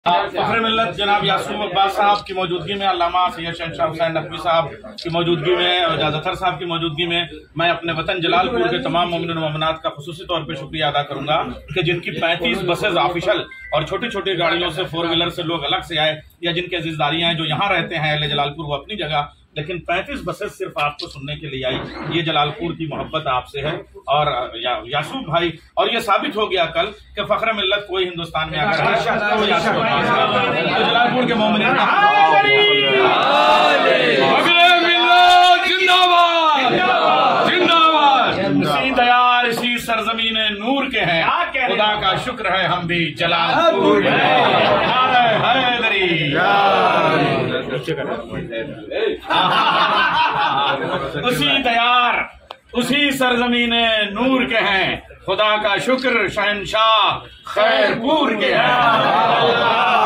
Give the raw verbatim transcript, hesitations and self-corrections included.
फखरे मिल्लत जनाब यासूब अब्बास साहब की मौजूदगी में, अल्लामा सैयद शहनशाह हुसैन नकवी साहब की मौजूदगी में और जाज़फर साहब की मौजूदगी में मैं अपने वतन जलालपुर के तमाम मोमिन और मोमिनात का खुसूसी तौर पर शुक्रिया अदा करूंगा कि जिनकी पैंतीस बसेज ऑफिशियल और छोटी छोटी गाड़ियों से फोर व्हीलर से लोग अलग से आए या जिनके अजीजदारियां हैं जो यहाँ रहते हैं अहले जलालपुर वो अपनी जगह, लेकिन पैंतीस बसेस सिर्फ आपको सुनने के लिए आई। ये जलालपुर की मोहब्बत आपसे है और या, यासूब भाई, और ये साबित हो गया कल कि फखरे मिल्लत कोई हिंदुस्तान में अगर है तो यासूब तो जलालपुर के मोमिन इसी दयार इसी सरजमीन नूर के हैं, खुदा का शुक्र है हम भी जलालपुर उसी दयार उसी सरजमीन नूर के हैं, खुदा का शुक्र शहनशाह खैरपुर के हैं।